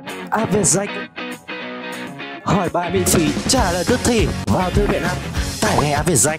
Vietjet hỏi bài miễn phí, trả lời tức thì vào thư viện app, tải ngay app Vietjet.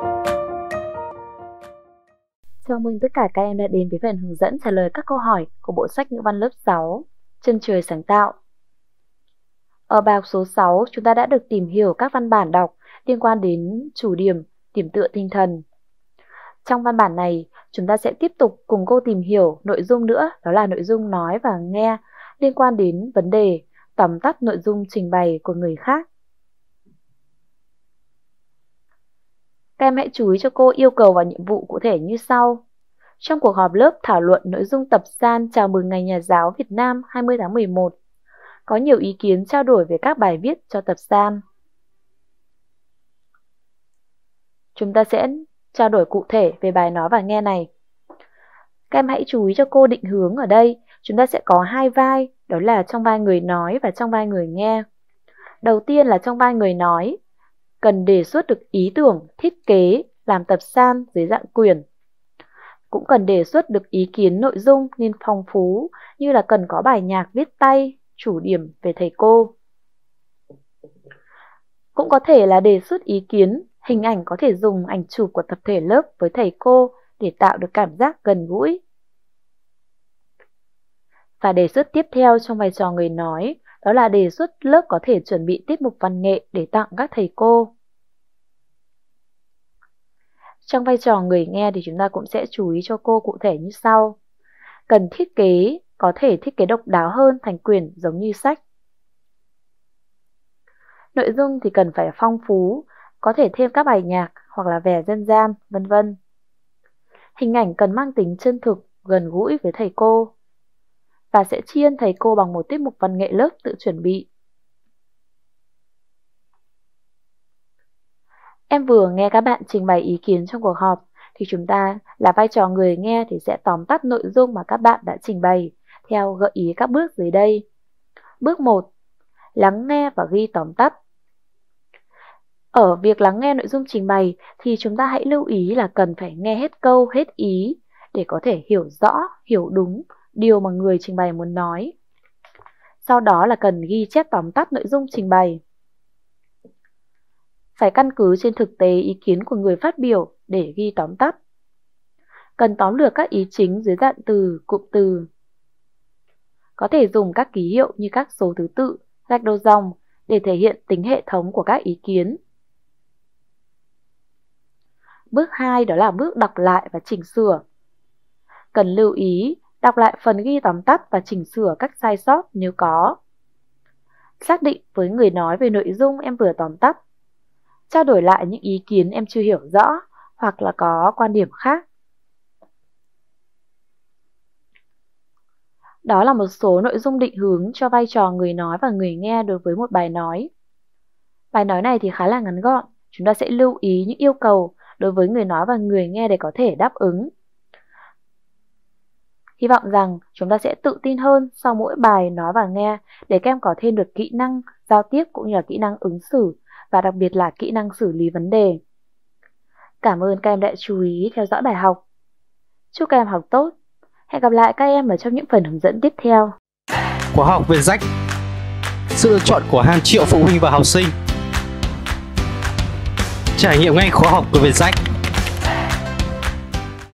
Chào mừng tất cả các em đã đến với phần hướng dẫn trả lời các câu hỏi của bộ sách ngữ văn lớp 6 Chân trời sáng tạo. Ở bài học số 6, chúng ta đã được tìm hiểu các văn bản đọc liên quan đến chủ điểm, điểm tựa tinh thần. Trong văn bản này, chúng ta sẽ tiếp tục cùng cô tìm hiểu nội dung nữa, đó là nội dung nói và nghe liên quan đến vấn đề tóm tắt nội dung trình bày của người khác. Các em hãy chú ý cho cô yêu cầu và nhiệm vụ cụ thể như sau. Trong cuộc họp lớp thảo luận nội dung tập san chào mừng Ngày Nhà giáo Việt Nam 20 tháng 11, có nhiều ý kiến trao đổi về các bài viết cho tập san. Chúng ta sẽ trao đổi cụ thể về bài nói và nghe này. Các em hãy chú ý cho cô định hướng ở đây. Chúng ta sẽ có hai vai, đó là trong vai người nói và trong vai người nghe. Đầu tiên là trong vai người nói, cần đề xuất được ý tưởng, thiết kế làm tập san dưới dạng quyển. Cũng cần đề xuất được ý kiến nội dung nên phong phú, như là cần có bài nhạc viết tay, chủ điểm về thầy cô. Cũng có thể là đề xuất ý kiến, hình ảnh có thể dùng ảnh chụp của tập thể lớp với thầy cô để tạo được cảm giác gần gũi. Và đề xuất tiếp theo trong vai trò người nói, đó là đề xuất lớp có thể chuẩn bị tiết mục văn nghệ để tặng các thầy cô. Trong vai trò người nghe thì chúng ta cũng sẽ chú ý cho cô cụ thể như sau. Cần thiết kế, có thể thiết kế độc đáo hơn thành quyển giống như sách. Nội dung thì cần phải phong phú, có thể thêm các bài nhạc hoặc là vẻ dân gian, vân vân. Hình ảnh cần mang tính chân thực, gần gũi với thầy cô. Và sẽ tri ân thầy cô bằng một tiết mục văn nghệ lớp tự chuẩn bị. Em vừa nghe các bạn trình bày ý kiến trong cuộc họp, thì chúng ta là vai trò người nghe thì sẽ tóm tắt nội dung mà các bạn đã trình bày theo gợi ý các bước dưới đây. Bước 1. Lắng nghe và ghi tóm tắt. Ở việc lắng nghe nội dung trình bày thì chúng ta hãy lưu ý là cần phải nghe hết câu, hết ý để có thể hiểu rõ, hiểu đúng điều mà người trình bày muốn nói. Sau đó là cần ghi chép tóm tắt nội dung trình bày. Phải căn cứ trên thực tế ý kiến của người phát biểu để ghi tóm tắt. Cần tóm lược các ý chính dưới dạng từ, cụm từ. Có thể dùng các ký hiệu như các số thứ tự, gạch đầu dòng để thể hiện tính hệ thống của các ý kiến. Bước 2 đó là bước đọc lại và chỉnh sửa. Cần lưu ý đọc lại phần ghi tóm tắt và chỉnh sửa các sai sót nếu có. Xác định với người nói về nội dung em vừa tóm tắt. Trao đổi lại những ý kiến em chưa hiểu rõ hoặc là có quan điểm khác. Đó là một số nội dung định hướng cho vai trò người nói và người nghe đối với một bài nói. Bài nói này thì khá là ngắn gọn, chúng ta sẽ lưu ý những yêu cầu đối với người nói và người nghe để có thể đáp ứng. Hy vọng rằng chúng ta sẽ tự tin hơn sau mỗi bài nói và nghe để các em có thêm được kỹ năng giao tiếp cũng như là kỹ năng ứng xử và đặc biệt là kỹ năng xử lý vấn đề. Cảm ơn các em đã chú ý theo dõi bài học. Chúc các em học tốt. Hẹn gặp lại các em ở trong những phần hướng dẫn tiếp theo. Khóa học Vietjet, sự lựa chọn của hàng triệu phụ huynh và học sinh. Trải nghiệm ngay khóa học của Vietjet.